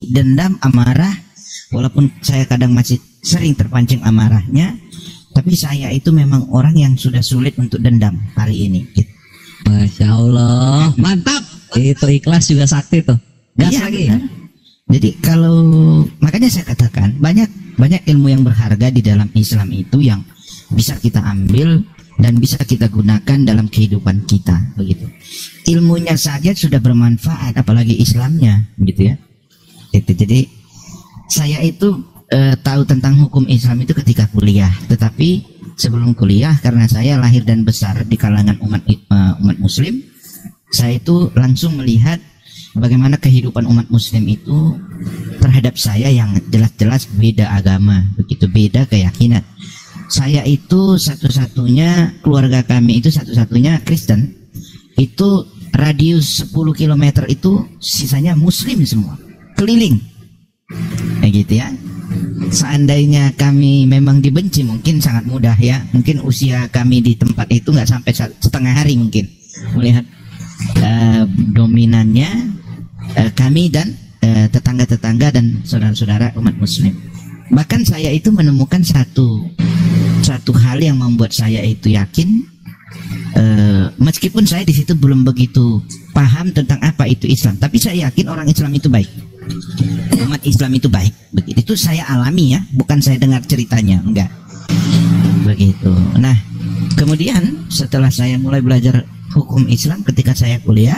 dendam, amarah. Walaupun saya kadang masih sering terpancing amarahnya, tapi saya itu memang orang yang sudah sulit untuk dendam hari ini. Gitu. Masya Allah, mantap. Itu ikhlas juga sakti tuh. Gas Iya, lagi. benar. Jadi kalau makanya saya katakan banyak ilmu yang berharga di dalam Islam itu yang bisa kita ambil dan bisa kita gunakan dalam kehidupan kita, begitu. Ilmunya saja sudah bermanfaat, apalagi Islamnya, gitu ya. Itu jadi saya itu tahu tentang hukum Islam itu ketika kuliah, tetapi sebelum kuliah karena saya lahir dan besar di kalangan umat Muslim, saya itu langsung melihat bagaimana kehidupan umat Muslim itu terhadap saya yang jelas-jelas beda agama, begitu beda keyakinan. Saya itu satu-satunya, keluarga kami itu satu-satunya Kristen. Itu radius 10 km itu sisanya Muslim semua, keliling. Kayak gitu ya. Seandainya kami memang dibenci mungkin sangat mudah ya. Mungkin usia kami di tempat itu nggak sampai setengah hari mungkin melihat dominannya kami dan tetangga-tetangga dan saudara-saudara umat Muslim. Bahkan saya itu menemukan satu hal yang membuat saya itu yakin, meskipun saya di situ belum begitu paham tentang apa itu Islam, tapi saya yakin orang Islam itu baik, umat Islam itu baik. Begitu itu saya alami ya, bukan saya dengar ceritanya, enggak begitu. Nah, kemudian setelah saya mulai belajar hukum Islam ketika saya kuliah,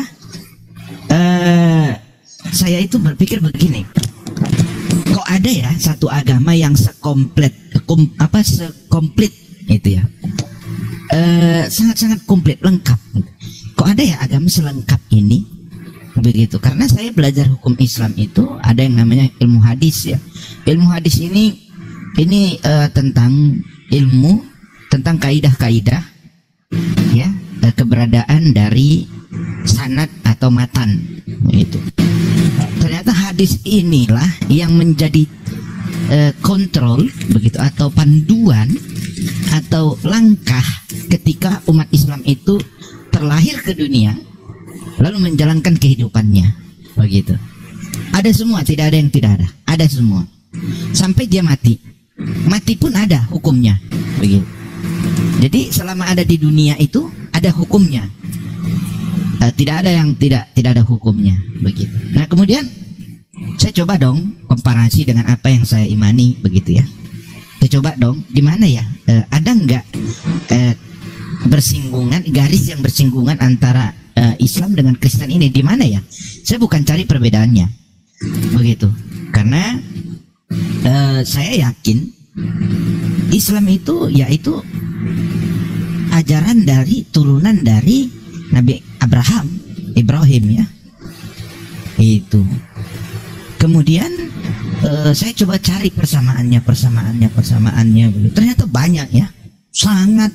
saya itu berpikir begini, kok ada ya satu agama yang sekomplit itu ya, sangat-sangat komplit, lengkap. Kok ada ya agama selengkap ini, begitu. Karena saya belajar hukum Islam itu ada yang namanya ilmu hadis ya. Ilmu hadis ini tentang ilmu tentang kaidah-kaidah ya, keberadaan dari sanad atau matan itu. Ternyata hadis inilah yang menjadi kontrol begitu, atau panduan atau langkah ketika umat Islam itu terlahir ke dunia lalu menjalankan kehidupannya, begitu. Ada semua, tidak ada yang tidak ada semua sampai dia mati pun ada hukumnya, begitu. Jadi selama ada di dunia itu ada hukumnya, tidak ada yang tidak ada hukumnya, begitu. Nah, kemudian saya coba dong komparasi dengan apa yang saya imani, begitu ya. Saya coba dong, di mana ya ada nggak bersinggungan, garis yang bersinggungan antara Islam dengan Kristen ini, di mana ya? Saya bukan cari perbedaannya, begitu. Karena saya yakin Islam itu yaitu ajaran dari turunan dari Nabi Ibrahim ya. Itu. Kemudian saya coba cari persamaannya. Ternyata banyak ya, sangat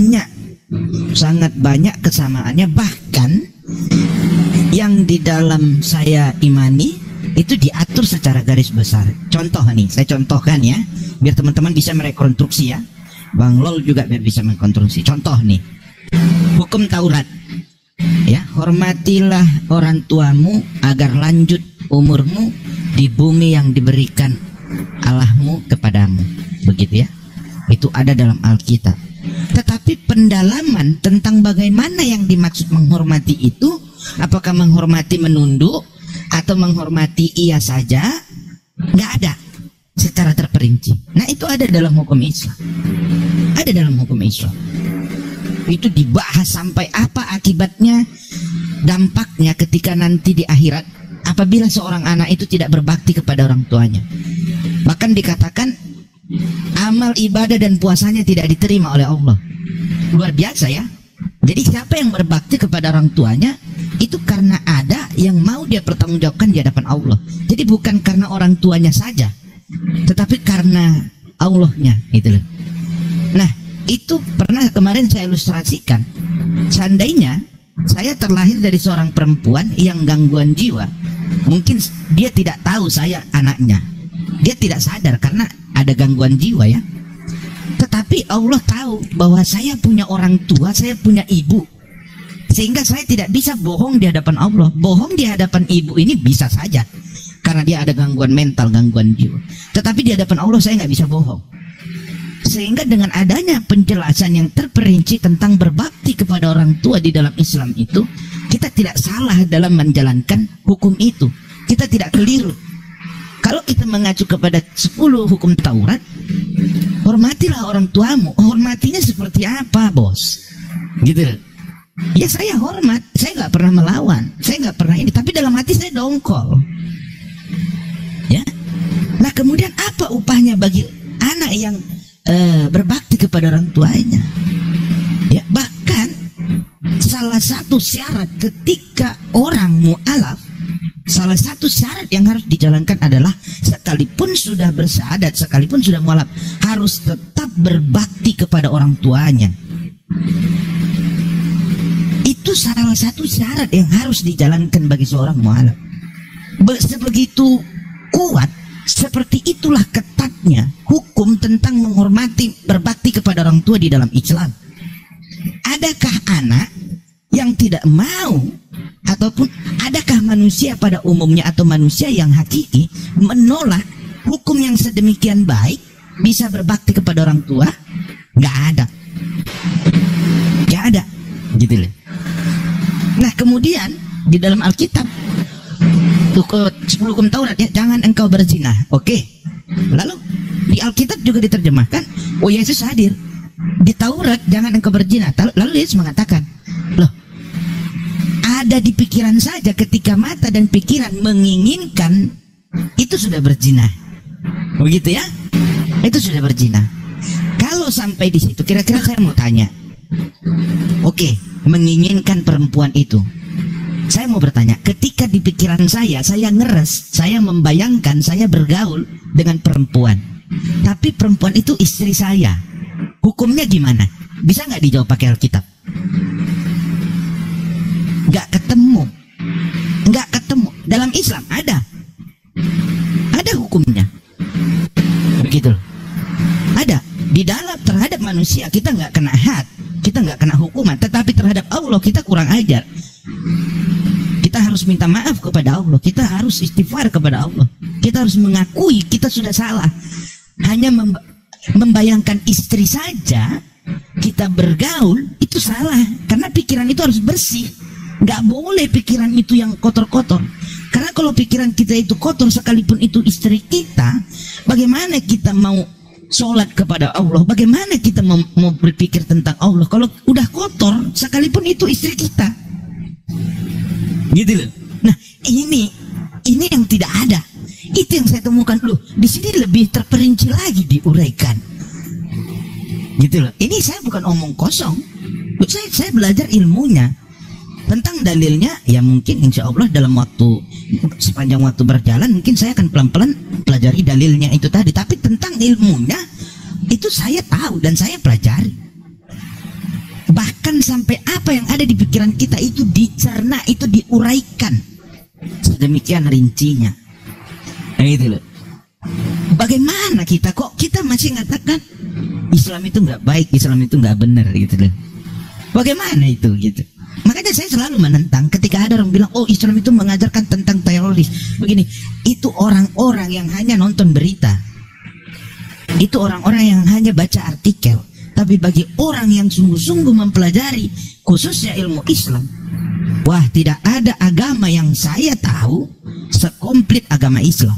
banyak kesamaannya. Bahkan yang di dalam saya imani itu diatur secara garis besar. Contoh nih, saya contohkan ya, biar teman-teman bisa merekonstruksi ya. Bang Lol juga biar bisa merekonstruksi. Contoh nih, hukum Taurat ya, hormatilah orang tuamu agar lanjut umurmu di bumi yang diberikan Allahmu kepadamu, begitu ya. Itu ada dalam Alkitab. Tetapi pendalaman tentang bagaimana yang dimaksud menghormati itu, apakah menghormati menunduk atau menghormati iya saja, nggak ada secara terperinci. Nah, itu ada dalam hukum Islam. Ada dalam hukum Islam. Itu dibahas sampai apa akibatnya, dampaknya ketika nanti di akhirat apabila seorang anak itu tidak berbakti kepada orang tuanya. Bahkan dikatakan amal ibadah dan puasanya tidak diterima oleh Allah. Luar biasa ya. Jadi siapa yang berbakti kepada orang tuanya itu karena ada yang mau dia pertanggungjawabkan di hadapan Allah. Jadi bukan karena orang tuanya saja, tetapi karena Allahnya itu loh. Nah, itu pernah kemarin saya ilustrasikan. Seandainya saya terlahir dari seorang perempuan yang gangguan jiwa, mungkin dia tidak tahu saya anaknya, dia tidak sadar karena ada gangguan jiwa ya. Tetapi Allah tahu bahwa saya punya orang tua, saya punya ibu, sehingga saya tidak bisa bohong di hadapan Allah. Bohong di hadapan ibu ini bisa saja, karena dia ada gangguan mental, gangguan jiwa. Tetapi di hadapan Allah saya nggak bisa bohong. Sehingga dengan adanya penjelasan yang terperinci tentang berbakti kepada orang tua di dalam Islam itu, kita tidak salah dalam menjalankan hukum itu. Kita tidak keliru. Kalau kita mengacu kepada 10 hukum Taurat, hormatilah orang tuamu. Hormatinya seperti apa, bos? Gitu. Ya saya hormat, saya nggak pernah melawan, saya nggak pernah ini, tapi dalam hati saya dongkol. Ya. Nah kemudian apa upahnya bagi anak yang berbakti kepada orang tuanya? Ya, bahkan salah satu syarat ketika orang mu'alaf, salah satu syarat yang harus dijalankan adalah sekalipun sudah bersyahadat, sekalipun sudah mu'alaf, harus tetap berbakti kepada orang tuanya. Itu salah satu syarat yang harus dijalankan bagi seorang mu'alaf. Sebegitu kuat, seperti itulah ketatnya hukum tentang menghormati, berbakti kepada orang tua di dalam Islam. Adakah anak yang tidak mau, ataupun adakah manusia pada umumnya atau manusia yang hakiki menolak hukum yang sedemikian baik, bisa berbakti kepada orang tua? Nggak ada. Nggak ada. Gitu loh. Nah kemudian di dalam Alkitab 10 hukum Taurat, ya, jangan engkau berzina. Oke. Lalu di Alkitab juga diterjemahkan, oh Yesus hadir. Di Taurat jangan engkau berzina. Lalu Yesus mengatakan, loh, ada di pikiran saja, ketika mata dan pikiran menginginkan, itu sudah berzina. Begitu ya? Itu sudah berzina. Kalau sampai di situ, kira-kira saya mau tanya, oke, menginginkan perempuan itu, saya mau bertanya, ketika di pikiran saya ngeres, saya membayangkan saya bergaul dengan perempuan, tapi perempuan itu istri saya, hukumnya gimana? Bisa nggak dijawab pakai Alkitab? Nggak ketemu. Nggak ketemu. Dalam Islam ada hukumnya. Begitu. Ada. Di dalam terhadap manusia kita nggak kena had, kita nggak kena hukuman, tetapi terhadap Allah kita kurang ajar. Kita harus minta maaf kepada Allah, kita harus istighfar kepada Allah, kita harus mengakui kita sudah salah. Hanya membayangkan istri saja kita bergaul itu salah, karena pikiran itu harus bersih. Nggak boleh pikiran itu yang kotor-kotor, karena kalau pikiran kita itu kotor, sekalipun itu istri kita, bagaimana kita mau sholat kepada Allah, bagaimana kita mau berpikir tentang Allah kalau udah kotor, sekalipun itu istri kita. Gitu loh. Nah ini yang tidak ada. Itu yang saya temukan. Loh, di sini lebih terperinci lagi, diuraikan. Gitu loh. Ini saya bukan omong kosong. Saya belajar ilmunya. Tentang dalilnya, ya mungkin insya Allah dalam waktu, sepanjang waktu berjalan, mungkin saya akan pelan-pelan pelajari dalilnya itu tadi. Tapi tentang ilmunya, itu saya tahu dan saya pelajari. Bahkan sampai apa yang ada di pikiran kita itu dicerna, itu diuraikan sedemikian rincinya. Nah itu loh. Bagaimana kita masih mengatakan Islam itu nggak baik, Islam itu nggak benar gitu loh. Bagaimana itu gitu? Makanya saya selalu menentang ketika ada orang bilang, oh Islam itu mengajarkan tentang teroris. Begini, itu orang-orang yang hanya nonton berita, itu orang-orang yang hanya baca artikel. Tapi bagi orang yang sungguh-sungguh mempelajari, khususnya ilmu Islam, wah, tidak ada agama yang saya tahu sekomplit agama Islam.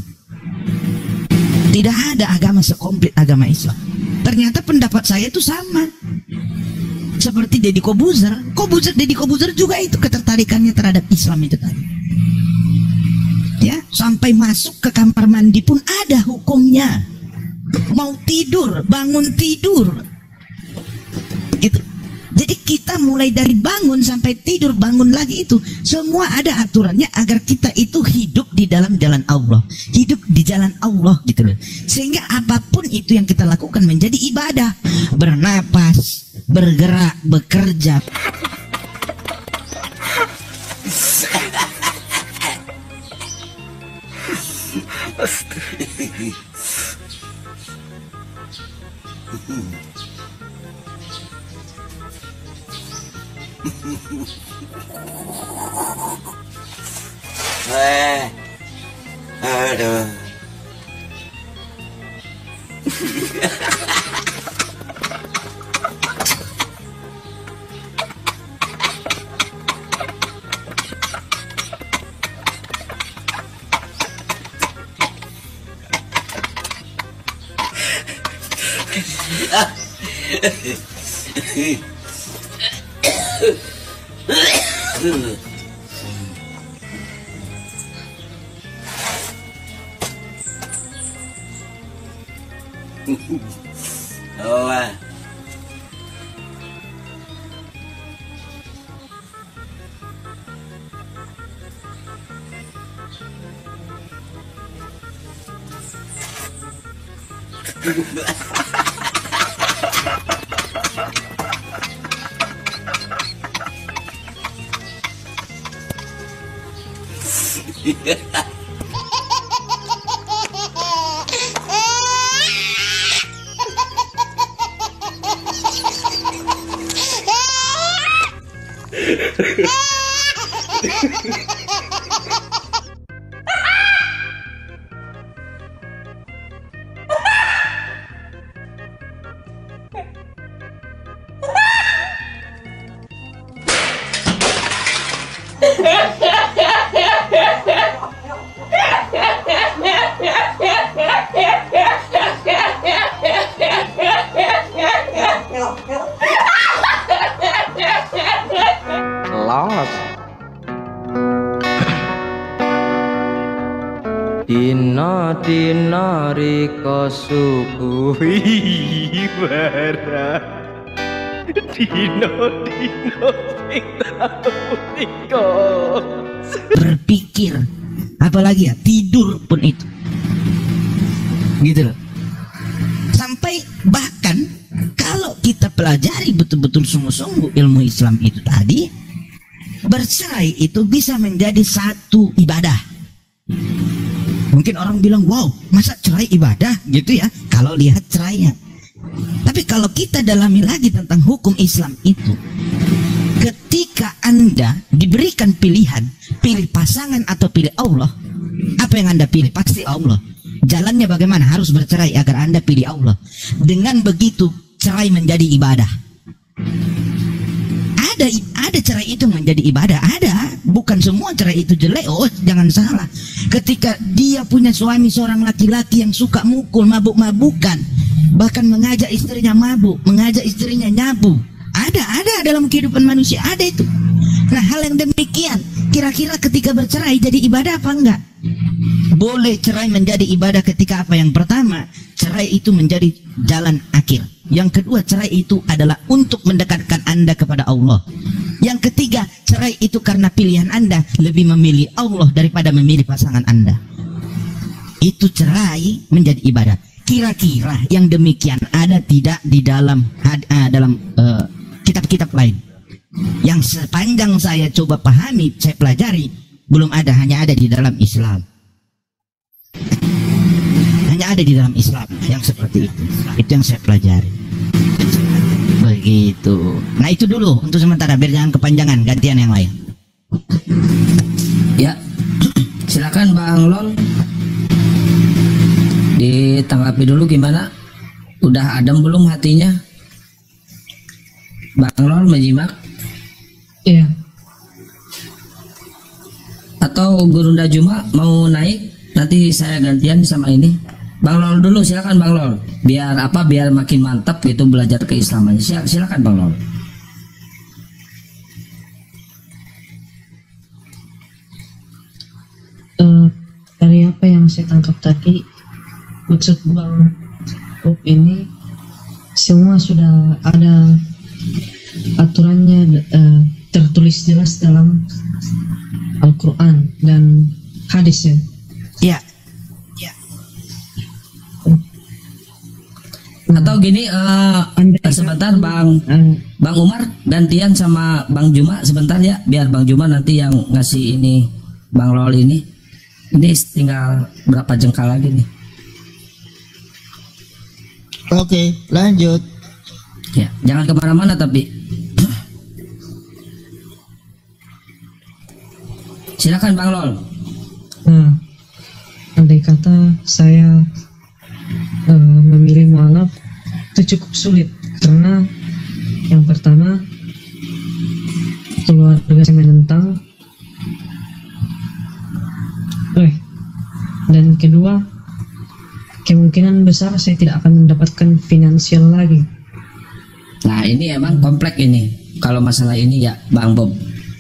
Tidak ada agama sekomplit agama Islam. Ternyata pendapat saya itu sama seperti Deddy Kobuzer. Deddy Kobuzer juga itu ketertarikannya terhadap Islam itu tadi. Ya, sampai masuk ke kamar mandi pun ada hukumnya. Mau tidur, bangun tidur. Gitu. Jadi kita mulai dari bangun sampai tidur, bangun lagi, itu semua ada aturannya agar kita itu hidup di dalam jalan Allah, hidup di jalan Allah gitu loh. Sehingga apapun itu yang kita lakukan menjadi ibadah. Bernapas, bergerak, bekerja. Aduh. Oh, Los Dina rika subuhi bara Dina sing tau tika Berpikir, apalagi ya tidur pun itu, gitu loh. Sampai bahkan kalau kita pelajari betul-betul sungguh-sungguh ilmu Islam itu tadi, bercerai itu bisa menjadi satu ibadah. Mungkin orang bilang, wow, masa cerai ibadah gitu ya, kalau lihat cerainya. Tapi kalau kita dalami lagi tentang hukum Islam itu, ketika Anda diberikan pilihan, pilih pasangan atau pilih Allah, apa yang Anda pilih? Pasti Allah. Jalannya bagaimana? Harus bercerai agar Anda pilih Allah. Dengan begitu cerai menjadi ibadah. Ada cerai itu menjadi ibadah, ada. Bukan semua cerai itu jelek. Oh, jangan salah. Ketika dia punya suami seorang laki-laki yang suka mukul, mabuk-mabukan, bahkan mengajak istrinya mabuk, mengajak istrinya nyabu, ada dalam kehidupan manusia, ada itu. Nah, hal yang demikian kira-kira ketika bercerai jadi ibadah apa enggak? Boleh cerai menjadi ibadah ketika apa? Yang pertama, cerai itu menjadi jalan akhir. Yang kedua, cerai itu adalah untuk mendekatkan Anda kepada Allah. Yang ketiga, cerai itu karena pilihan Anda lebih memilih Allah daripada memilih pasangan Anda. Itu cerai menjadi ibadah. Kira-kira yang demikian ada tidak di dalam kitab-kitab lain? Yang sepanjang saya coba pahami, saya pelajari, belum ada, hanya ada di dalam Islam. Hanya ada di dalam Islam yang seperti itu. Itu yang saya pelajari. Begitu. Nah, itu dulu untuk sementara, biar jangan kepanjangan, gantian yang lain. Ya, silakan Bang Lol, ditanggapi dulu gimana? Udah adem belum hatinya? Bang Lol menyimak? Iya. Atau Gurunda Juma mau naik? Nanti saya gantian sama ini. Bang Lol dulu, silakan Bang Lol. Biar makin mantap gitu belajar keislamannya. Silakan Bang Lol. Dari apa yang saya tangkap tadi, maksud Bang Bob ini semua sudah ada aturannya, tertulis jelas dalam Al-Quran dan hadisnya. Ya. Atau gini, sebentar Bang Umar gantian sama Bang Juma sebentar ya, biar Bang Juma nanti yang ngasih ini Bang Lol ini tinggal berapa jengkal lagi nih. Oke, lanjut. Ya, jangan kemana-mana tapi. Silakan Bang Lol. ternyata saya memilih mualaf itu cukup sulit, karena yang pertama keluarga saya menentang, dan kedua kemungkinan besar saya tidak akan mendapatkan finansial lagi. Nah ini emang kompleks ini kalau masalah ini ya Bang Bob.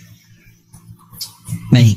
Baik.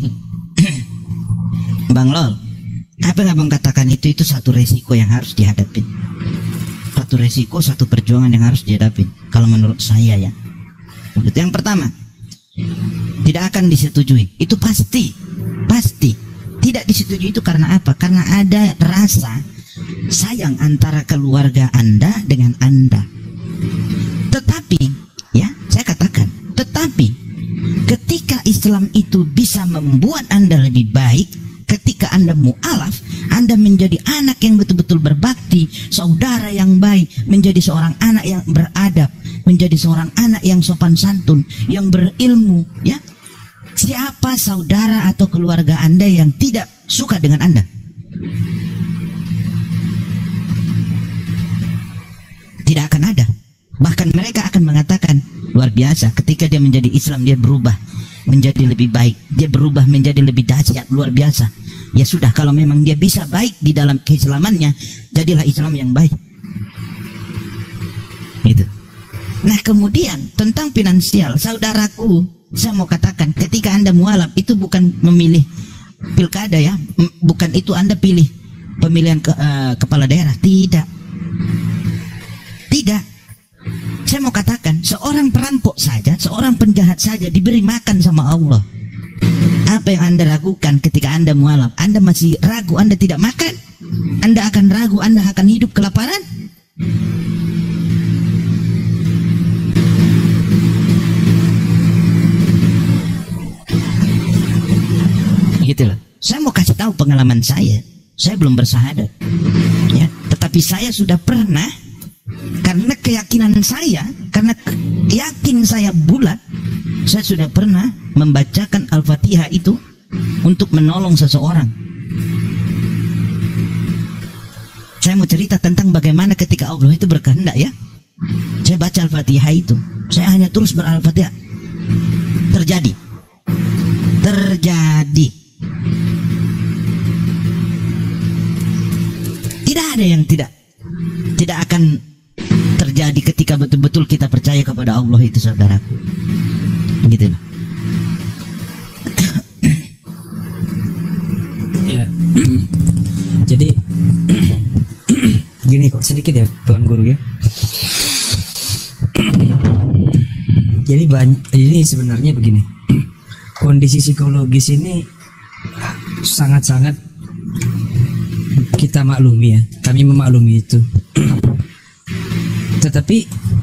Bang Lol, apa yang abang katakan itu satu resiko yang harus dihadapi. Satu resiko, satu perjuangan yang harus dihadapi. Kalau menurut saya ya. Itu yang pertama, tidak akan disetujui. Itu pasti. Tidak disetujui itu karena apa? Karena ada rasa sayang antara keluarga Anda dengan Anda. Tetapi, ya, saya katakan, tetapi ketika Islam itu bisa membuat Anda lebih baik, ketika Anda mu'alaf, Anda menjadi anak yang betul-betul berbakti, saudara yang baik, menjadi seorang anak yang beradab, menjadi seorang anak yang sopan santun, yang berilmu, ya. Siapa saudara atau keluarga Anda yang tidak suka dengan Anda? Tidak akan ada. Bahkan mereka akan mengatakan, luar biasa, ketika dia menjadi Islam, dia berubah menjadi lebih baik, dia berubah menjadi lebih dahsyat, luar biasa. Ya sudah, kalau memang dia bisa baik di dalam keislamannya, jadilah Islam yang baik. Gitu. Nah kemudian tentang finansial, saudaraku, saya mau katakan, ketika Anda mualaf itu bukan memilih pilkada ya, bukan itu Anda pilih pemilihan kepala daerah, tidak. Saya mau katakan, seorang perampok saja, seorang penjahat saja diberi makan sama Allah. Apa yang Anda lakukan ketika Anda mualaf? Anda masih ragu, Anda tidak makan? Anda akan ragu, Anda akan hidup kelaparan? Gitu loh. Saya mau kasih tahu pengalaman saya. Saya belum bersahadat, ya, tetapi saya sudah pernah, karena keyakinan saya, karena yakin saya bulat, saya sudah pernah membacakan Al-Fatihah itu untuk menolong seseorang. Saya mau cerita tentang bagaimana ketika Allah itu berkehendak ya. Saya baca Al-Fatihah itu, saya hanya terus ber-Al-Fatihah. Terjadi. Tidak ada yang tidak akan terjadi ketika betul-betul kita percaya kepada Allah itu, saudaraku. Gitu. Ya. Jadi gini kok sedikit ya Tuan Guru ya. Jadi ini sebenarnya begini. Kondisi psikologis ini sangat-sangat kita maklumi ya. Kami memaklumi itu. Tetapi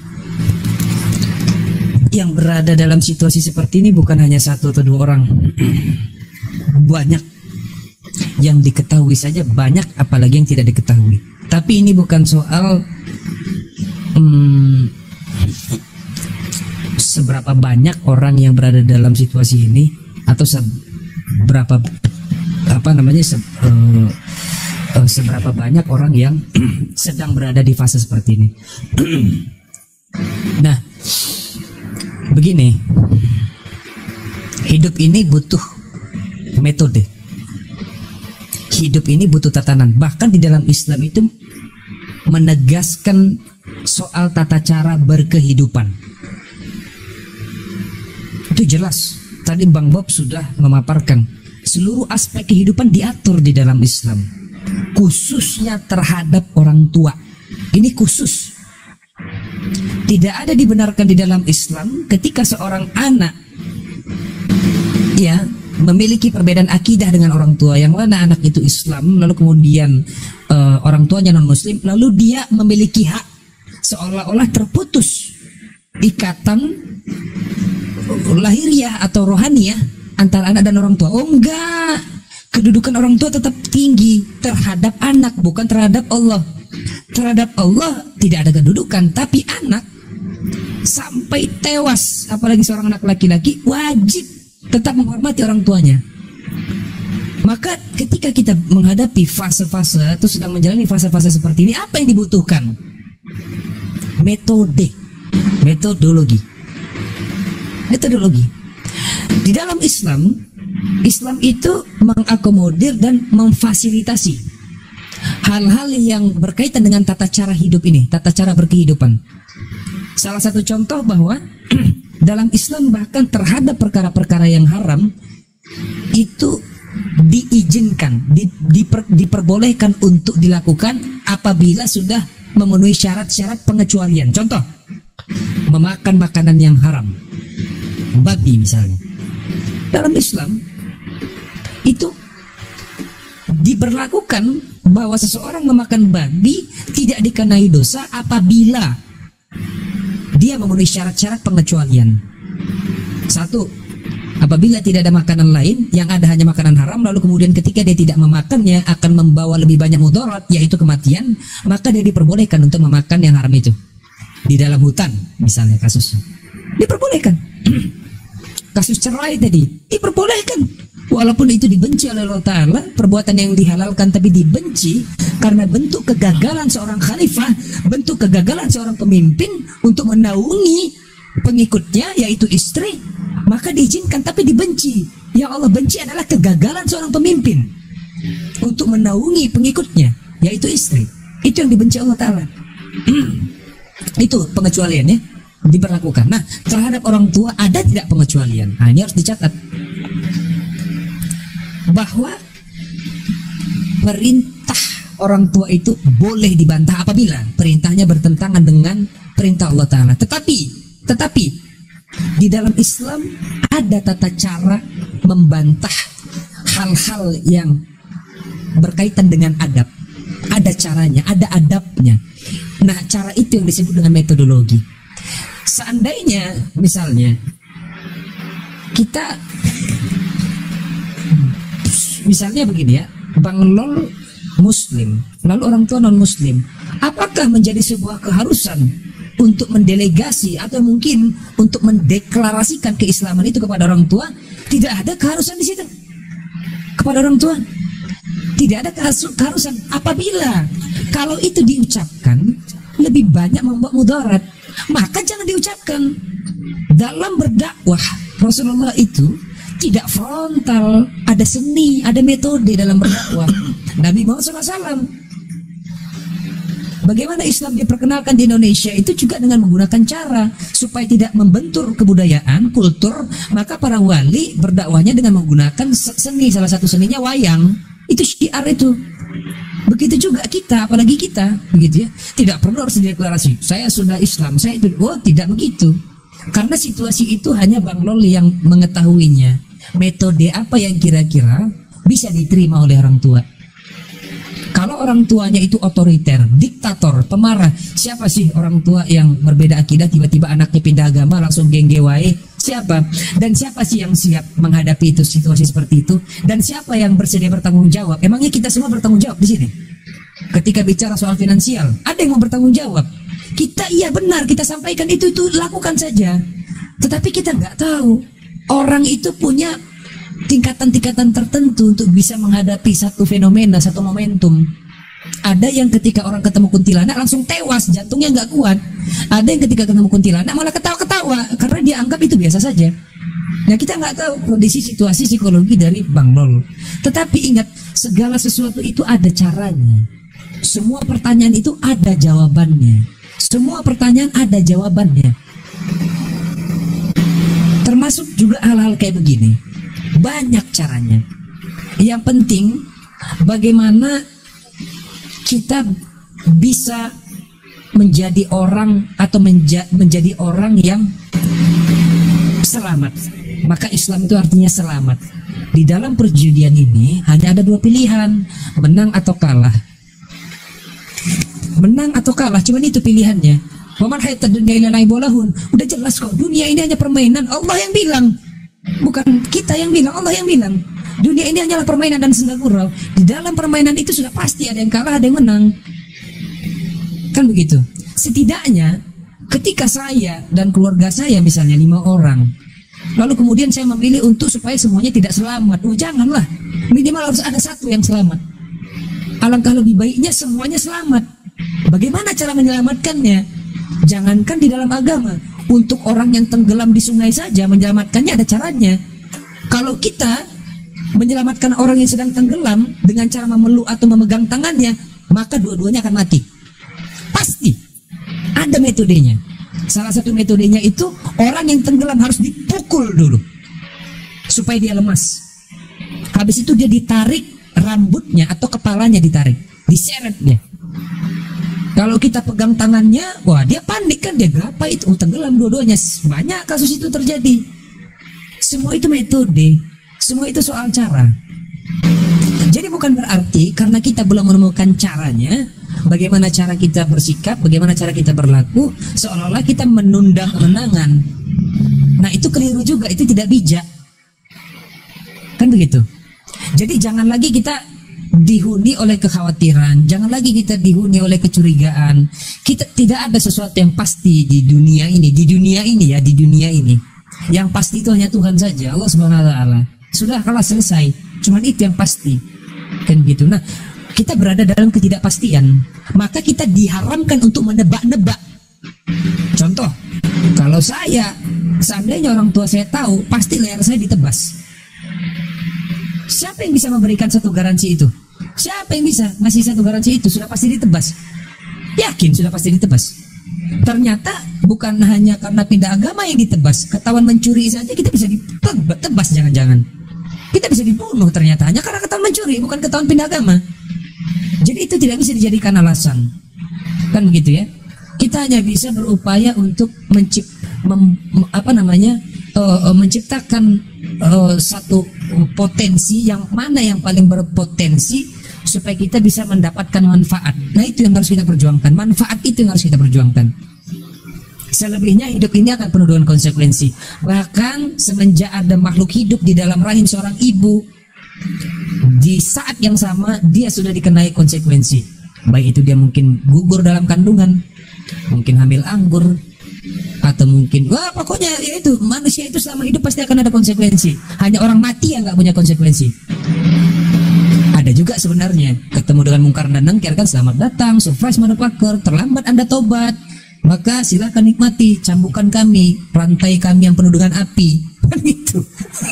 yang berada dalam situasi seperti ini bukan hanya satu atau dua orang, banyak. Yang diketahui saja banyak, apalagi yang tidak diketahui. Tapi ini bukan soal seberapa banyak orang yang berada dalam situasi ini, atau seberapa seberapa banyak orang yang sedang berada di fase seperti ini. Nah, begini, hidup ini butuh metode, hidup ini butuh tatanan. Bahkan di dalam Islam itu menegaskan soal tata cara berkehidupan. Itu jelas. Tadi Bang Bob sudah memaparkan seluruh aspek kehidupan diatur di dalam Islam, khususnya terhadap orang tua. Ini khusus. Tidak ada dibenarkan di dalam Islam ketika seorang anak ya memiliki perbedaan akidah dengan orang tua, yang mana anak itu Islam, lalu kemudian orang tuanya non Muslim, lalu dia memiliki hak, seolah-olah terputus ikatan lahiriah atau rohaniah antara anak dan orang tua. Oh enggak, kedudukan orang tua tetap tinggi terhadap anak, bukan terhadap Allah. Terhadap Allah tidak ada kedudukan, tapi anak sampai tewas, apalagi seorang anak laki-laki, wajib tetap menghormati orang tuanya. Maka ketika kita menghadapi fase-fase atau sedang menjalani fase-fase seperti ini, apa yang dibutuhkan? Metodologi. Di dalam Islam itu mengakomodir dan memfasilitasi hal-hal yang berkaitan dengan tata cara hidup ini, tata cara berkehidupan. Salah satu contoh bahwa dalam Islam bahkan terhadap perkara-perkara yang haram itu diizinkan, diperbolehkan untuk dilakukan apabila sudah memenuhi syarat-syarat pengecualian. Contoh, memakan makanan yang haram, babi misalnya. Dalam Islam itu diberlakukan bahwa seseorang memakan babi tidak dikenai dosa apabila dia memenuhi syarat-syarat pengecualian. Satu, apabila tidak ada makanan lain, yang ada hanya makanan haram, lalu kemudian ketika dia tidak memakannya akan membawa lebih banyak mudarat, yaitu kematian, maka dia diperbolehkan untuk memakan yang haram itu. Di dalam hutan misalnya kasusnya, diperbolehkan. Kasus cerai tadi, diperbolehkan. Walaupun itu dibenci oleh Allah Ta'ala, perbuatan yang dihalalkan tapi dibenci karena bentuk kegagalan seorang khalifah, bentuk kegagalan seorang pemimpin untuk menaungi pengikutnya, yaitu istri, maka diizinkan tapi dibenci. Yang Allah benci adalah kegagalan seorang pemimpin untuk menaungi pengikutnya, yaitu istri. Itu yang dibenci Allah Ta'ala. Itu pengecualiannya diberlakukan. Nah, terhadap orang tua ada tidak pengecualian? Nah, ini harus dicatat bahwa perintah orang tua itu boleh dibantah apabila perintahnya bertentangan dengan perintah Allah Ta'ala. Tetapi di dalam Islam ada tata cara membantah hal-hal yang berkaitan dengan adab. Ada caranya, ada adabnya. Nah, cara itu yang disebut dengan metodologi. Seandainya misalnya kita misalnya begini ya, Bang Lol Muslim, lalu orang tua non Muslim, apakah menjadi sebuah keharusan untuk mendelegasi atau mungkin untuk mendeklarasikan keislaman itu kepada orang tua? Tidak ada keharusan di situ. Kepada orang tua tidak ada keharusan. Apabila kalau itu diucapkan lebih banyak membawa mudarat, maka jangan diucapkan. Dalam berdakwah Rasulullah itu tidak frontal, ada seni, ada metode dalam berdakwah. Nabi Muhammad SAW, bagaimana Islam diperkenalkan di Indonesia itu juga dengan menggunakan cara supaya tidak membentur kebudayaan, kultur. Maka para wali berdakwahnya dengan menggunakan seni, salah satu seninya wayang. Itu syiar itu. Begitu juga kita, apalagi kita, begitu ya. Tidak perlu harus deklarasi, saya sudah Islam, saya itu. Oh, tidak begitu. Karena situasi itu hanya Bang Lol yang mengetahuinya. Metode apa yang kira-kira bisa diterima oleh orang tua. Kalau orang tuanya itu otoriter, diktator, pemarah, siapa sih orang tua yang berbeda akidah tiba-tiba anaknya pindah agama langsung geng-gewai? Siapa? Dan siapa sih yang siap menghadapi itu, situasi seperti itu? Dan siapa yang bersedia bertanggung jawab? Emangnya kita semua bertanggung jawab di sini? Ketika bicara soal finansial, ada yang mau bertanggung jawab? Kita iya benar, kita sampaikan itu lakukan saja. Tetapi kita nggak tahu orang itu punya tingkatan-tingkatan tertentu untuk bisa menghadapi satu fenomena, satu momentum. Ada yang ketika orang ketemu kuntilanak langsung tewas, jantungnya nggak kuat. Ada yang ketika ketemu kuntilanak malah ketawa-ketawa karena dia anggap itu biasa saja. Nah, kita nggak tahu kondisi situasi psikologi dari Bang Lol. Tetapi ingat, segala sesuatu itu ada caranya. Semua pertanyaan itu ada jawabannya. Semua pertanyaan ada jawabannya. Termasuk juga hal-hal kayak begini. Banyak caranya. Yang penting bagaimana kita bisa menjadi orang atau menjadi orang yang selamat. Maka Islam itu artinya selamat. Di dalam perjudian ini hanya ada dua pilihan, menang atau kalah. Menang atau kalah, cuman itu pilihannya. Waman hayatad dunya illa la'ibun. Udah jelas kok, dunia ini hanya permainan. Allah yang bilang, bukan kita yang bilang, Allah yang bilang. Dunia ini hanyalah permainan dan senda gurau. Di dalam permainan itu sudah pasti ada yang kalah, ada yang menang. Kan begitu. Setidaknya ketika saya dan keluarga saya misalnya 5 orang, lalu kemudian saya memilih untuk supaya semuanya tidak selamat. Oh, janganlah. Minimal harus ada satu yang selamat. Alangkah lebih baiknya semuanya selamat. Bagaimana cara menyelamatkannya? Jangankan di dalam agama, untuk orang yang tenggelam di sungai saja menyelamatkannya ada caranya. Kalau kita menyelamatkan orang yang sedang tenggelam dengan cara memeluk atau memegang tangannya, maka dua-duanya akan mati. Pasti ada metodenya. Salah satu metodenya itu orang yang tenggelam harus dipukul dulu supaya dia lemas. Habis itu dia ditarik rambutnya atau kepalanya, ditarik, diseret dia. Kalau kita pegang tangannya, wah dia panik kan, dia apa itu, tenggelam dua-duanya. Banyak kasus itu terjadi. Semua itu metode, semua itu soal cara. Jadi bukan berarti karena kita belum menemukan caranya, bagaimana cara kita bersikap, bagaimana cara kita berlaku, seolah-olah kita menunda kemenangan. Nah itu keliru juga, itu tidak bijak. Kan begitu. Jadi jangan lagi kita dihuni oleh kekhawatiran, jangan lagi kita dihuni oleh kecurigaan. Kita tidak ada sesuatu yang pasti di dunia ini, di dunia ini. Yang pasti itu hanya Tuhan saja, Allah Subhanahu wa taala. Sudah kalah selesai. Cuman itu yang pasti. Kan gitu. Nah, kita berada dalam ketidakpastian, maka kita diharamkan untuk menebak-nebak. Contoh, kalau seandainya orang tua saya tahu, pasti leher saya ditebas. Siapa yang bisa memberikan satu garansi itu? Siapa yang bisa ngasih satu garansi itu? Sudah pasti ditebas. Yakin sudah pasti ditebas. Ternyata bukan hanya karena pindah agama yang ditebas, ketahuan mencuri saja kita bisa ditebas, jangan-jangan. Kita bisa dibunuh ternyata hanya karena ketahuan mencuri, bukan ketahuan pindah agama. Jadi itu tidak bisa dijadikan alasan. Kan begitu ya? Kita hanya bisa berupaya untuk menciptakan satu potensi yang mana yang paling berpotensi supaya kita bisa mendapatkan manfaat. Nah itu yang harus kita perjuangkan. Manfaat itu yang harus kita perjuangkan. Selebihnya hidup ini akan penuh dengan konsekuensi. Bahkan semenjak ada makhluk hidup di dalam rahim seorang ibu, di saat yang sama dia sudah dikenai konsekuensi. Baik itu dia mungkin gugur dalam kandungan, mungkin hamil anggur, atau mungkin pokoknya ya itu, manusia itu selama hidup pasti akan ada konsekuensi. Hanya orang mati yang nggak punya konsekuensi. Ada juga sebenarnya ketemu dengan mungkar dan nangkir kan, selamat datang, surprise motherfucker, terlambat Anda tobat, maka silakan nikmati cambukan kami, rantai kami yang penuh dengan api. Gitu.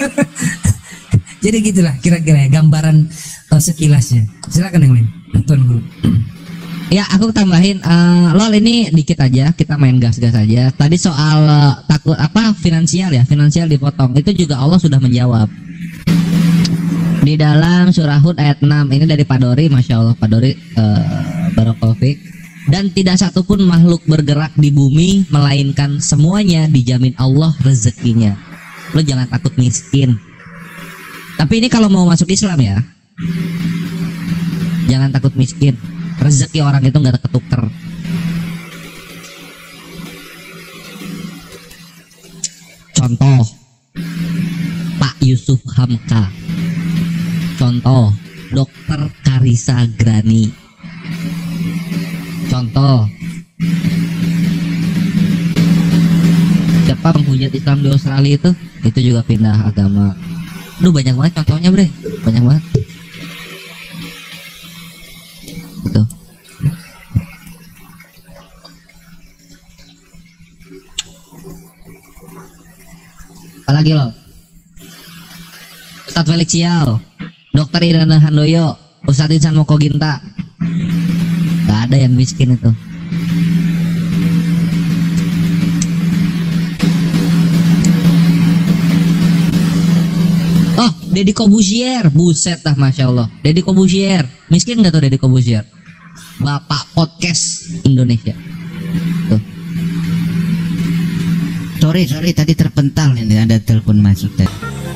Jadi gitulah kira-kira ya, gambaran sekilasnya. Silakan yang lain, Tuan Guru. Ya, aku tambahin, lol ini dikit aja, kita main gas-gas aja. Tadi soal takut finansial ya, finansial dipotong, itu juga Allah sudah menjawab di dalam surah Hud ayat 6. Ini dari Pak Dori, masya Allah Pak Dori, barakallahu fiik. Dan tidak satupun makhluk bergerak di bumi melainkan semuanya dijamin Allah rezekinya. Lo jangan takut miskin. Tapi ini kalau mau masuk Islam ya, jangan takut miskin. Rezeki orang itu nggak ketuker. Contoh Pak Yusuf Hamka, contoh Dokter Karisa Grani, contoh siapa penghujat Islam di Australia itu juga pindah agama. Duh banyak banget contohnya bre, banyak banget. Gitu. Apalagi lo, Ustadz Felix Ciao, Dokter Irana Handoyo, Ustadz Insan Moko Ginta, gak ada yang miskin itu. Oh, Deddy Kobusier, buset dah, masya Allah. Deddy Kobusier, miskin nggak tuh Deddy Kobusier? Bapak podcast Indonesia. Tuh. Sorry tadi terpental ini, ada telepon masuk tadi.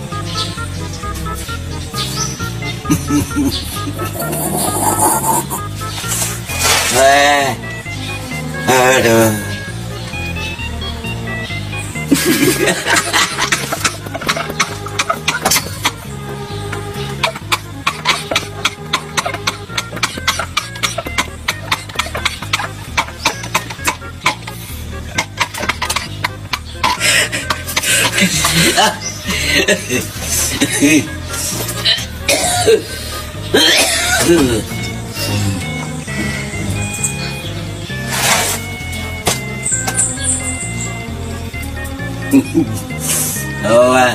Aduh. Oh, ah.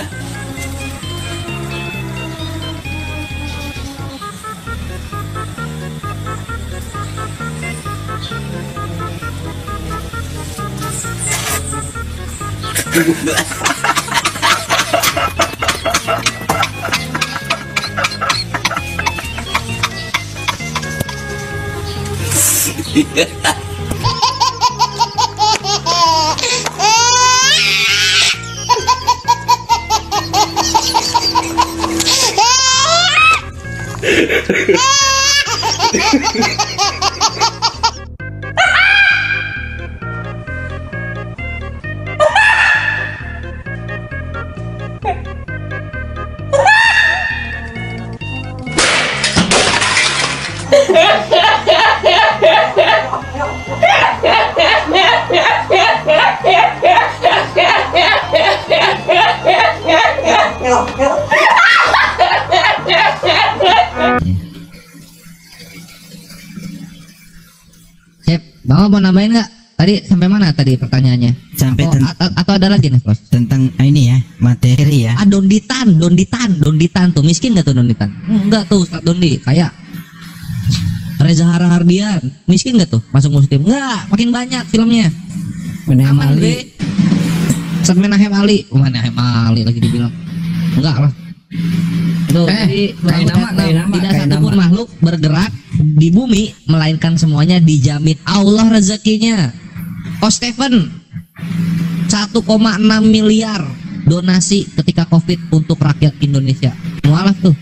Sip, Bang mau nambahin nggak? Tadi sampai mana tadi pertanyaannya? Sampai atau ada lagi nih, Bos? tentang ini ya, materi ya. Ah, Donditan tuh miskin nggak tuh Donditan? Enggak tuh, Ustaz Dondi kayak Reza Hardian miskin nggak tuh? Masuk muslim? Enggak, makin banyak filmnya. Menahem Aman, Ali. Bre. Ustaz Menahem Ali, Menahem Ali lagi dibilang. Enggak lah. Tuh, jadi kayak nama, tidak kayak satupun nama. makhluk bergerak di bumi melainkan semuanya dijamin Allah rezekinya. Oh Stephen 1,6 miliar donasi ketika Covid untuk rakyat Indonesia. Mualaf tuh.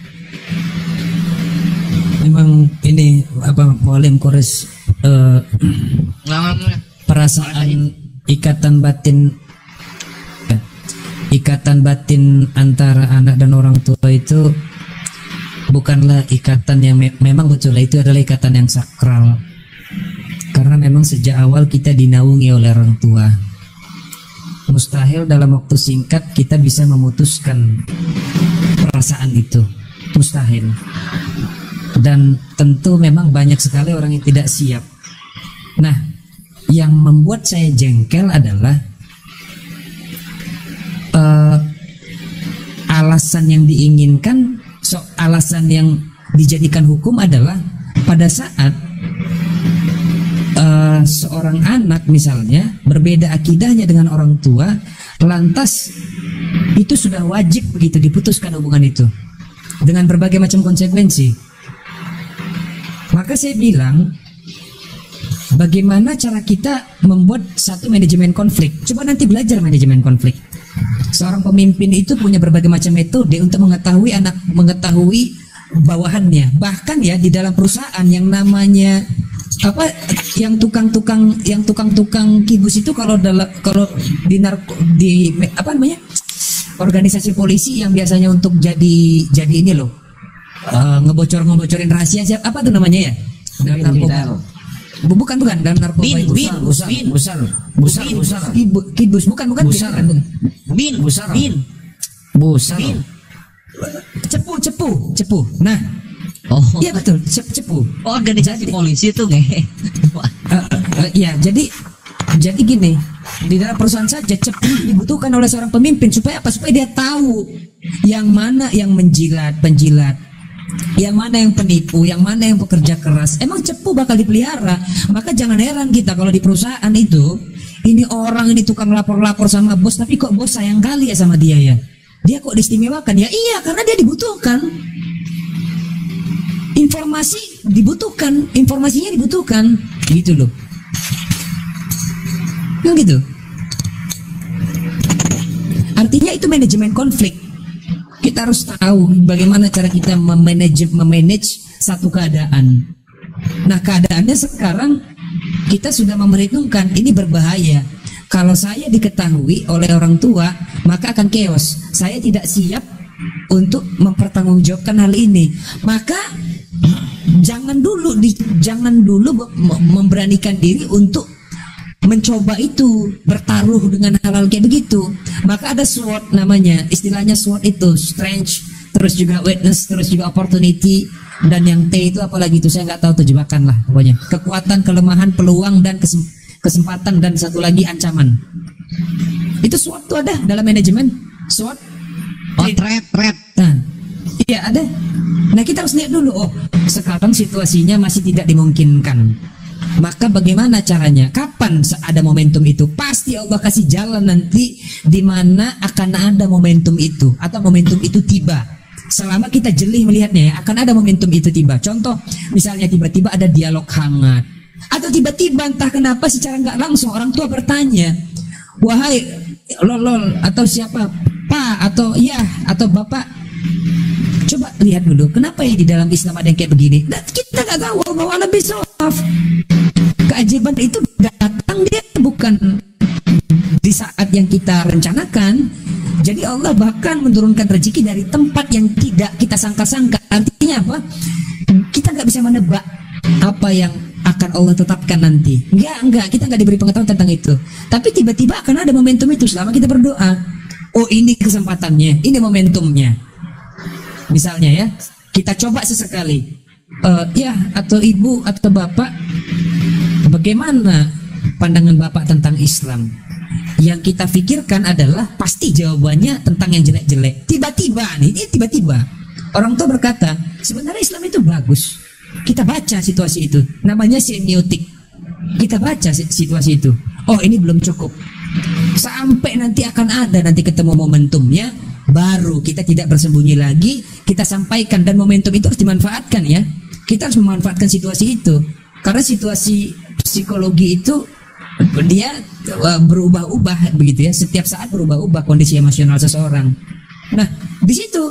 Memang ini apa Mualim Kores perasaan ikatan batin antara anak dan orang tua itu bukanlah ikatan yang memang betul itu adalah ikatan yang sakral, karena memang sejak awal kita dinaungi oleh orang tua. Mustahil dalam waktu singkat kita bisa memutuskan perasaan itu, mustahil. Dan tentu memang banyak sekali orang yang tidak siap. Nah, yang membuat saya jengkel adalah alasan yang diinginkan, alasan yang dijadikan hukum adalah pada saat seorang anak misalnya berbeda akidahnya dengan orang tua, lantas itu sudah wajib begitu diputuskan hubungan itu dengan berbagai macam konsekuensi. Maka saya bilang, bagaimana cara kita membuat satu manajemen konflik? Coba nanti belajar manajemen konflik. Seorang pemimpin itu punya berbagai macam metode untuk mengetahui bawahannya. Bahkan ya di dalam perusahaan yang namanya yang tukang-tukang kibus itu kalau di organisasi polisi yang biasanya untuk jadi ini loh, ngebocorin rahasia siapa, apa tuh namanya ya? Dalam narkoba. Bukan dalam narkoba itu. Kibus bukan. Cepu. Nah, iya betul, cepu. Organisasi polisi tuh ngehe. Ya, jadi gini, di dalam perusahaan saja cepu dibutuhkan oleh seorang pemimpin supaya apa? Supaya dia tahu yang mana yang penjilat, yang mana yang penipu, yang mana yang pekerja keras. Emang cepu bakal dipelihara. Maka jangan heran kita kalau di perusahaan itu, ini orang ini tukang lapor-lapor sama bos, tapi kok bos sayang kali ya sama dia ya. Dia kok diistimewakan ya? Iya, karena dia dibutuhkan. Informasinya dibutuhkan, gitu loh. Yang gitu. Artinya itu manajemen konflik. Kita harus tahu bagaimana cara kita memanage satu keadaan. Nah, keadaannya sekarang kita sudah memperhitungkan ini berbahaya. Kalau saya diketahui oleh orang tua, maka akan chaos. Saya tidak siap untuk mempertanggungjawabkan hal ini. Maka jangan dulu memberanikan diri untuk mencoba itu, bertaruh dengan hal-hal kayak begitu. Maka ada SWOT namanya, istilahnya SWOT itu strength, terus juga witness, terus juga opportunity, dan yang T itu apalagi itu saya nggak tahu tuh, jebakan lah pokoknya. Kekuatan, kelemahan, peluang, dan kesempatan, dan satu lagi ancaman. Itu SWOT tuh ada dalam manajemen. SWOT. Oh, threat. Nah, iya ada. Nah kita harus lihat dulu, oh sekarang situasinya masih tidak dimungkinkan. Maka bagaimana caranya? Kapan ada momentum itu? Pasti Allah kasih jalan nanti di mana akan ada momentum itu atau momentum itu tiba. Selama kita jeli melihatnya ya, akan ada momentum itu tiba. Contoh, misalnya tiba-tiba ada dialog hangat, atau tiba-tiba entah kenapa secara nggak langsung orang tua bertanya, wahai lol atau siapa, pak atau ya atau bapak, coba lihat dulu kenapa ya di dalam Islam ada yang kayak begini. Nah, kita nggak tahu bahwa lebih soft. Keajaiban itu datang dia bukan di saat yang kita rencanakan. Jadi Allah bahkan menurunkan rezeki dari tempat yang tidak kita sangka-sangka. Artinya apa? Kita nggak bisa menebak apa yang akan Allah tetapkan nanti. Enggak, kita nggak diberi pengetahuan tentang itu. Tapi tiba-tiba akan ada momentum itu selama kita berdoa. Oh ini kesempatannya, ini momentumnya. Misalnya ya, kita coba sesekali. Ya, atau ibu atau bapak, bagaimana pandangan bapak tentang Islam? Yang kita pikirkan adalah pasti jawabannya tentang yang jelek-jelek. Tiba-tiba orang tua berkata, sebenarnya Islam itu bagus. Kita baca situasi itu, namanya semiotik. Kita baca situasi itu. Oh ini belum cukup. Sampai nanti akan ada nanti ketemu momentumnya, baru kita tidak bersembunyi lagi, kita sampaikan, dan momentum itu harus dimanfaatkan ya. Kita harus memanfaatkan situasi itu, karena situasi psikologi itu dia berubah-ubah begitu ya, setiap saat berubah-ubah kondisi emosional seseorang. Nah di situ,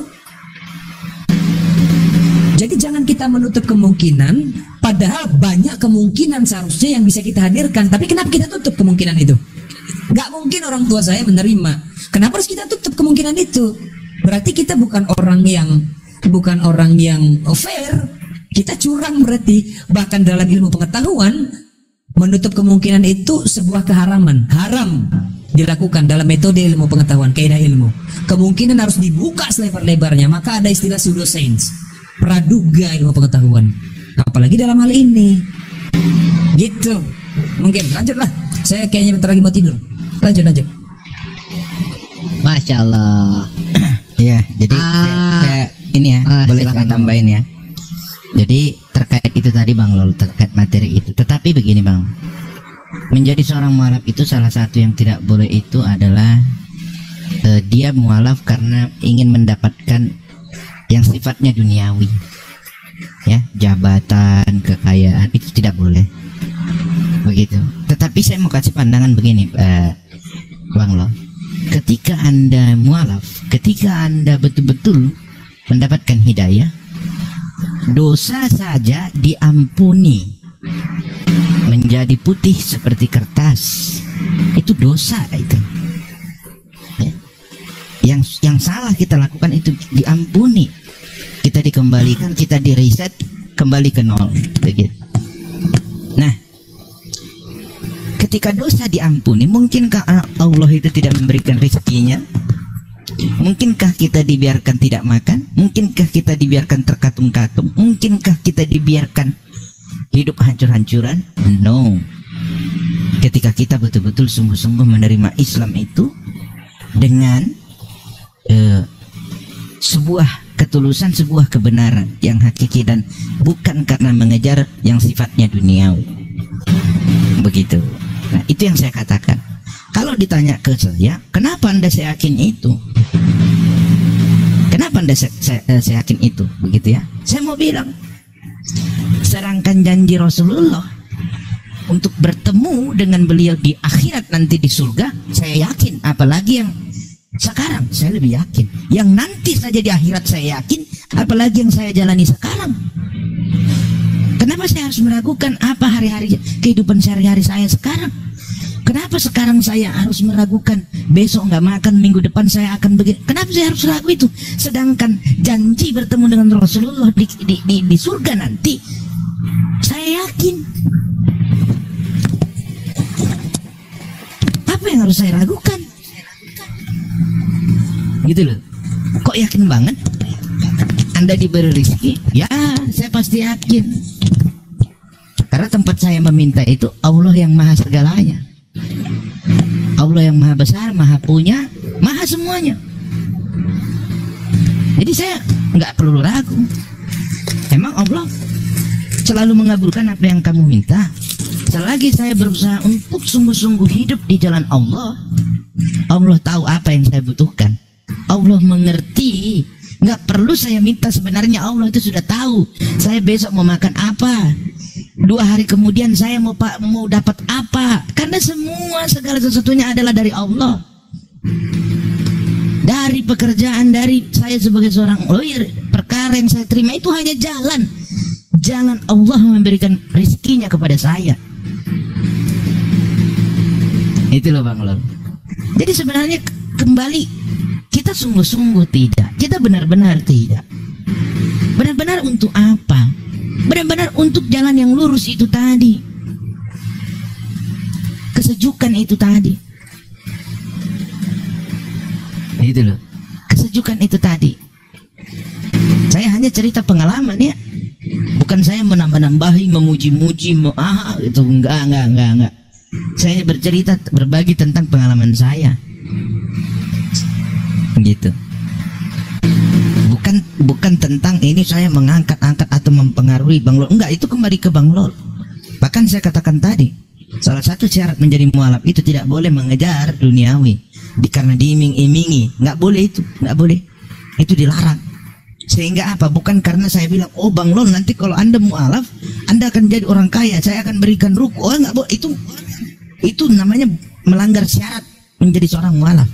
jadi jangan kita menutup kemungkinan, padahal banyak kemungkinan seharusnya yang bisa kita hadirkan. Tapi kenapa kita tutup kemungkinan itu? Gak mungkin orang tua saya menerima. Kenapa harus kita tutup kemungkinan itu? Berarti kita bukan orang yang fair. Kita curang berarti. Bahkan dalam ilmu pengetahuan, menutup kemungkinan itu sebuah keharaman. Haram dilakukan dalam metode ilmu pengetahuan, kaidah ilmu. Kemungkinan harus dibuka selebar-lebarnya. Maka ada istilah pseudoscience, praduga ilmu pengetahuan. Apalagi dalam hal ini. Gitu. Mungkin lanjutlah. Saya kayaknya bentar lagi mau tidur. Lanjut. Masya Allah. Ya, jadi saya ini ya, boleh saya tambahin ya. Jadi terkait itu tadi Bang Lol, terkait materi itu. Tetapi begini Bang, menjadi seorang mualaf itu salah satu yang tidak boleh itu adalah dia mualaf karena ingin mendapatkan yang sifatnya duniawi, ya, jabatan, kekayaan, itu tidak boleh begitu. Tetapi saya mau kasih pandangan begini Bang Lol, ketika Anda mualaf, ketika Anda betul-betul mendapatkan hidayah, dosa saja diampuni menjadi putih seperti kertas. Itu dosa itu ya. Yang salah kita lakukan itu diampuni, kita dikembalikan, kita direset kembali ke nol begitu. Nah, ketika dosa diampuni, mungkinkah Allah itu tidak memberikan rezekinya? Mungkinkah kita dibiarkan tidak makan? Mungkinkah kita dibiarkan terkatung-katung? Mungkinkah kita dibiarkan hidup hancur-hancuran? No. Ketika kita betul-betul sungguh-sungguh menerima Islam itu dengan sebuah ketulusan, sebuah kebenaran yang hakiki, dan bukan karena mengejar yang sifatnya duniawi. Begitu. Nah, itu yang saya katakan. Kalau ditanya ke saya, kenapa Anda saya yakin itu? Kenapa Anda saya yakin itu? Begitu ya. Saya mau bilang, sedangkan janji Rasulullah untuk bertemu dengan beliau di akhirat nanti di surga, saya yakin. Apalagi yang sekarang, saya lebih yakin. Yang nanti saja di akhirat saya yakin, apalagi yang saya jalani sekarang. Kenapa saya harus meragukan apa hari-hari kehidupan sehari-hari saya sekarang? Kenapa sekarang saya harus meragukan besok nggak makan, minggu depan saya akan begini? Kenapa saya harus ragu itu? Sedangkan janji bertemu dengan Rasulullah di surga nanti, saya yakin. Apa yang harus saya ragukan? Gitu loh. Kok yakin banget? Anda diberi rezeki, ya saya pasti yakin. Karena tempat saya meminta itu Allah yang maha segalanya, Allah yang maha besar, maha punya, maha semuanya. Jadi saya nggak perlu ragu. Emang Allah selalu mengabulkan apa yang kamu minta. Selagi saya berusaha untuk sungguh-sungguh hidup di jalan Allah, Allah tahu apa yang saya butuhkan. Allah mengerti. Nggak perlu saya minta, sebenarnya Allah itu sudah tahu saya besok mau makan apa, 2 hari kemudian saya mau dapat apa. Karena semua segala sesuatunya adalah dari Allah. Dari pekerjaan, dari saya sebagai seorang lawyer, perkara yang saya terima itu hanya jalan Allah memberikan rezekinya kepada saya. Itu loh Bang Lol. Jadi sebenarnya kembali, kita sungguh-sungguh tidak, kita benar-benar tidak. Benar-benar untuk apa? Benar-benar untuk jalan yang lurus itu tadi, kesejukan itu tadi. Itu loh, kesejukan itu tadi. Saya hanya cerita pengalaman ya, bukan saya menambah-nambahi, memuji-muji, itu enggak. Saya bercerita, berbagi tentang pengalaman saya. Gitu. Bukan tentang ini saya mengangkat-angkat atau mempengaruhi Bang Lol. Enggak, itu kembali ke Bang Lol. Bahkan saya katakan tadi, salah satu syarat menjadi mualaf itu tidak boleh mengejar duniawi, karena diiming-imingi. Enggak boleh itu, enggak boleh. Itu dilarang. Sehingga apa? Bukan karena saya bilang, oh Bang Lol nanti kalau Anda mualaf, Anda akan jadi orang kaya, saya akan berikan ruku. Oh enggak boleh. Itu namanya melanggar syarat menjadi seorang mualaf.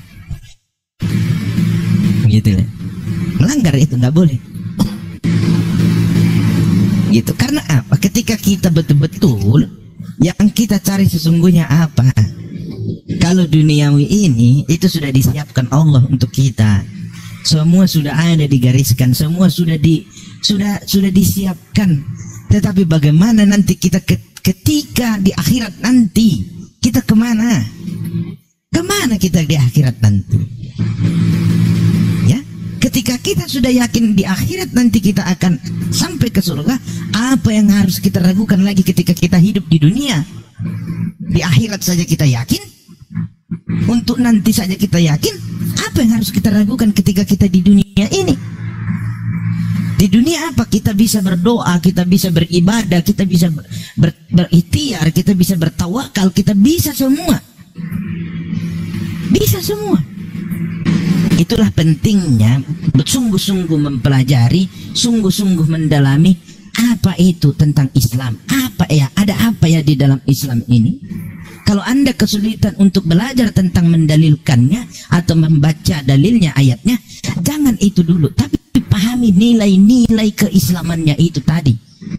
Gitu lah, melanggar itu nggak boleh. Gitu, karena apa? Ketika kita betul-betul yang kita cari sesungguhnya apa? Kalau duniawi ini itu sudah disiapkan Allah untuk kita. Semua sudah ada digariskan, semua sudah disiapkan. Tetapi bagaimana nanti kita ketika di akhirat nanti kita kemana? Kemana kita di akhirat nanti? Ketika kita sudah yakin di akhirat nanti kita akan sampai ke surga, apa yang harus kita ragukan lagi ketika kita hidup di dunia? Di akhirat saja kita yakin, untuk nanti saja kita yakin, apa yang harus kita ragukan ketika kita di dunia ini? Di dunia apa? Kita bisa berdoa, kita bisa beribadah, kita bisa berikhtiar, kita bisa bertawakal, kita bisa semua. Bisa semua. Itulah pentingnya sungguh-sungguh mempelajari, sungguh-sungguh mendalami apa itu tentang Islam. Apa ya? Ada apa ya di dalam Islam ini? Kalau Anda kesulitan untuk belajar tentang mendalilkannya atau membaca dalilnya, ayatnya, jangan itu dulu, tapi pahami nilai-nilai keislamannya itu tadi.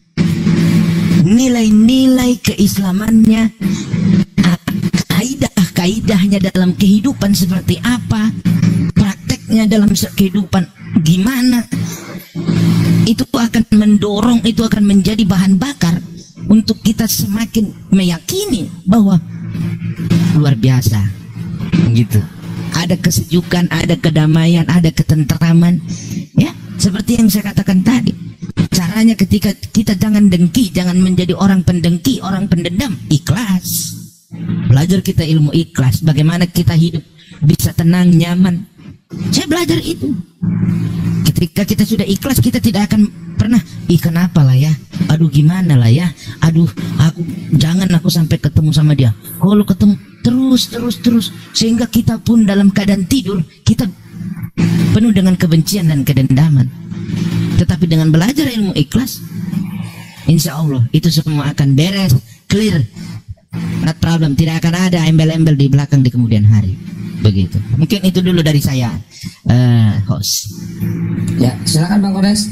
Nilai-nilai keislamannya, kaidah-kaidahnya dalam kehidupan seperti apa, prakteknya dalam kehidupan gimana. Itu akan mendorong, itu akan menjadi bahan bakar untuk kita semakin meyakini bahwa luar biasa gitu. Ada kesejukan, ada kedamaian, ada ketentraman, ya, seperti yang saya katakan tadi. Caranya ketika kita jangan dengki, jangan menjadi orang pendengki, orang pendendam, ikhlas. Belajar kita ilmu ikhlas, bagaimana kita hidup bisa tenang, nyaman. Saya belajar itu. Ketika kita sudah ikhlas, kita tidak akan pernah, kenapa lah ya, aduh gimana lah ya, aduh jangan aku sampai ketemu sama dia. Kalau ketemu terus, sehingga kita pun dalam keadaan tidur kita penuh dengan kebencian dan kedendaman. Tetapi dengan belajar ilmu ikhlas, insya Allah itu semua akan beres, clear, not problem. Tidak akan ada embel-embel di belakang di kemudian hari. Begitu. Mungkin itu dulu dari saya, host. Ya, silakan Bang Kores.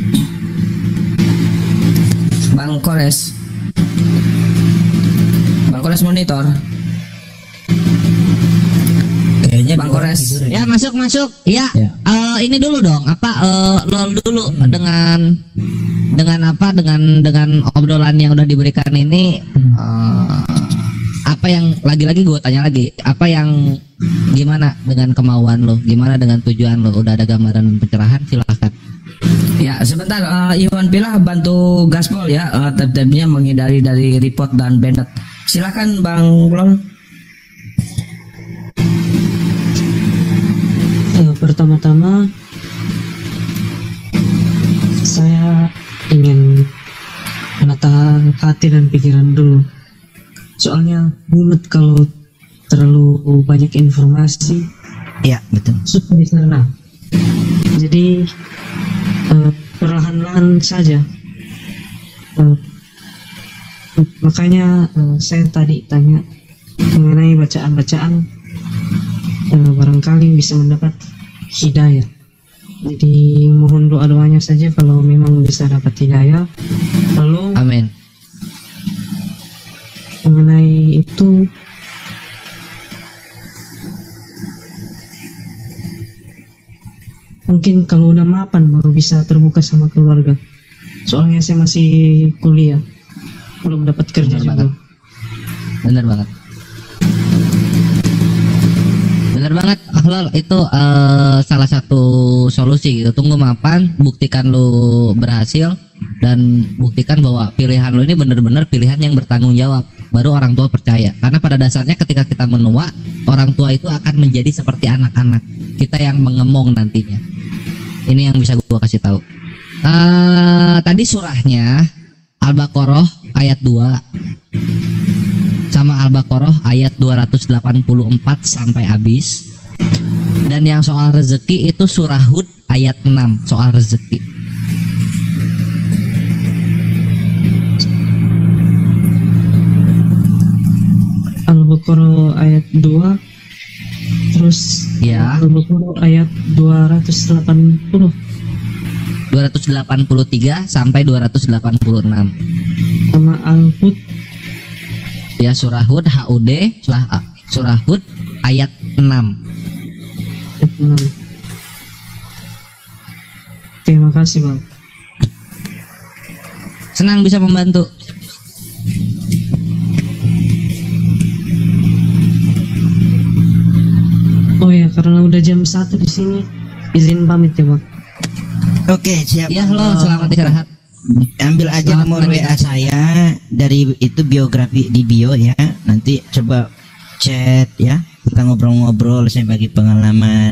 Bang Kores. Bang Kores monitor. Kayaknya Bang Kores. Ya, masuk. Ya, Ya. Ini dulu dong. Lol dulu dengan obrolan yang udah diberikan ini. Apa yang lagi-lagi gue tanya lagi, apa yang gimana dengan kemauan lo, gimana dengan tujuan lo? Udah ada gambaran pencerahan, silahkan. Ya, sebentar, Iwan Pilah bantu gaspol ya, tab-tabnya menghindari dari report dan banned. Silakan Bang Lol. Pertama-tama saya ingin menata hati dan pikiran dulu. Soalnya mulut kalau terlalu banyak informasi, Ya, betul. suka dicerna. Jadi perlahan-lahan saja. Makanya saya tadi tanya mengenai bacaan-bacaan, barangkali bisa mendapat hidayah. Jadi mohon doa-doanya saja kalau memang bisa dapat hidayah. Lalu Amin. mengenai itu, mungkin kalau udah mapan baru bisa terbuka sama keluarga. Soalnya saya masih kuliah, belum dapat kerja juga. Bener banget. Bener banget, Ahlul, itu salah satu solusi gitu. Tunggu mapan, buktikan lu berhasil, dan buktikan bahwa pilihan lu ini bener-bener pilihan yang bertanggung jawab. Baru orang tua percaya. Karena pada dasarnya ketika kita menua, orang tua itu akan menjadi seperti anak-anak. Kita yang mengemong nantinya. Ini yang bisa gua kasih tahu. Tadi surahnya Al-Baqarah ayat 2 sama Al-Baqarah ayat 284 sampai habis. Dan yang soal rezeki itu surah Hud ayat 6 soal rezeki. Al-Baqarah ayat 2, terus Ya. Al-Baqarah ayat 283 sampai 286. sama Al-Hud Ya, surah Hud HUD, surah Hud ayat 6. ayat 6. Terima kasih Bang. Senang bisa membantu. Oh ya, karena udah jam 1 di sini, izin pamit ya Bang. Oke, siap. Ya lo selamat istirahat. Ambil aja Selamat nomor pagi. WA saya dari itu biografi di bio ya. Nanti coba chat ya. Kita ngobrol-ngobrol, saya bagi pengalaman.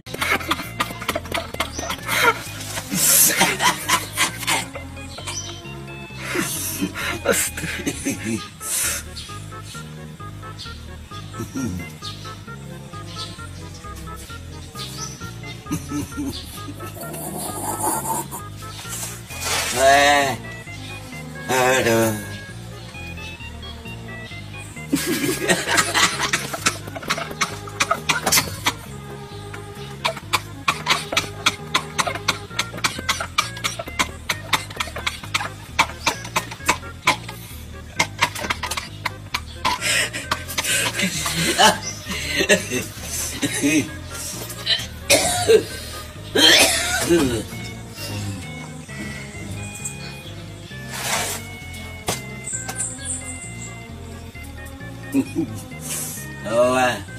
Aduh. Oh,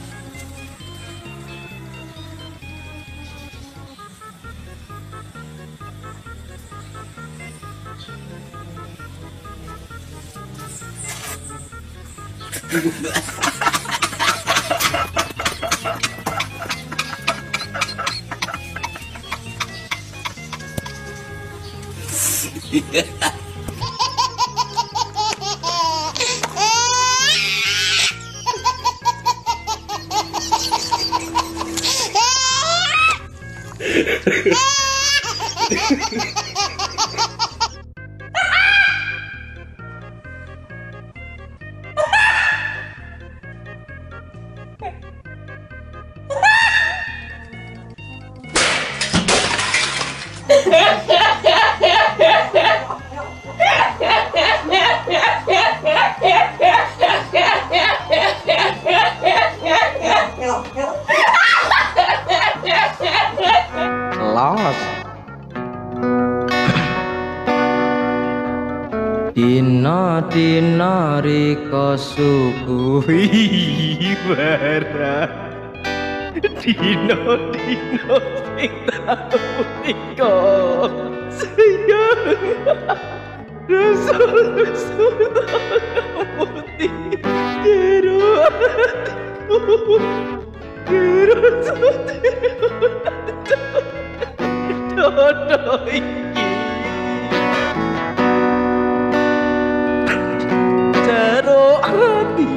Los Dino riko subuhi bara dino-dino sing punika sayang rasul-rasul putih jero atiku jero dodo iki jero ati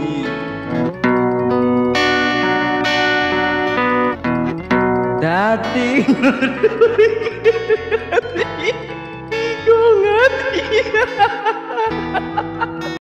dadi